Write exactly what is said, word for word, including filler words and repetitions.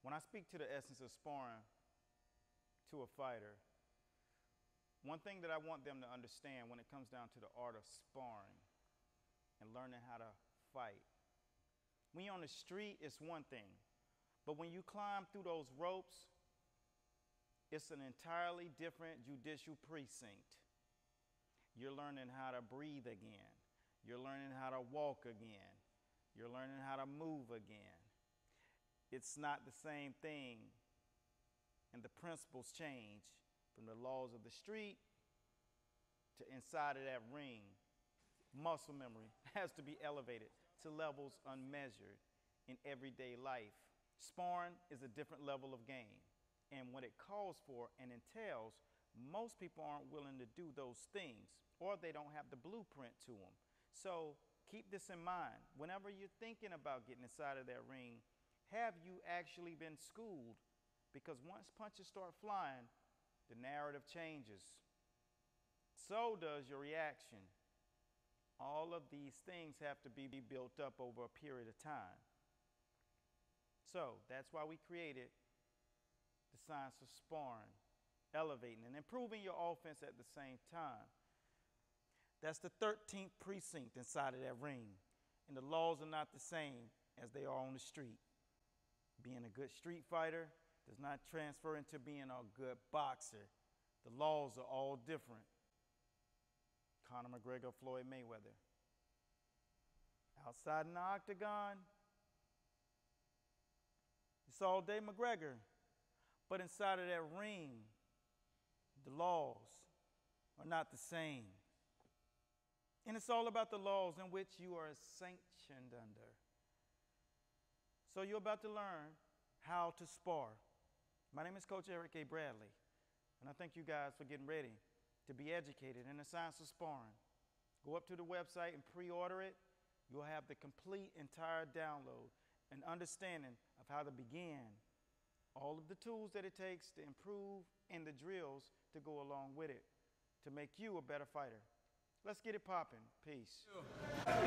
When I speak to the essence of sparring to a fighter, one thing that I want them to understand when it comes down to the art of sparring and learning how to fight. When you're on the street, it's one thing, but when you climb through those ropes, it's an entirely different judicial precinct. You're learning how to breathe again. You're learning how to walk again. You're learning how to move again. It's not the same thing, and the principles change from the laws of the street to inside of that ring. Muscle memory has to be elevated to levels unmeasured in everyday life. Sparring is a different level of game, and what it calls for and entails, most people aren't willing to do those things, or they don't have the blueprint to them. So keep this in mind. Whenever you're thinking about getting inside of that ring, have you actually been schooled? Because once punches start flying, the narrative changes. So does your reaction. All of these things have to be built up over a period of time. So that's why we created the science of sparring, elevating and improving your offense at the same time. That's the thirteenth precinct inside of that ring. And the laws are not the same as they are on the street. Being a good street fighter does not transfer into being a good boxer. The laws are all different. Conor McGregor, Floyd Mayweather. Outside in the octagon, it's all day McGregor. But inside of that ring, the laws are not the same. And it's all about the laws in which you are sanctioned under. So you're about to learn how to spar. My name is Coach Eric A. Bradley, and I thank you guys for getting ready to be educated in the science of sparring. Go up to the website and pre-order it. You'll have the complete entire download and understanding of how to begin, all of the tools that it takes to improve, and the drills to go along with it to make you a better fighter. Let's get it popping. Peace.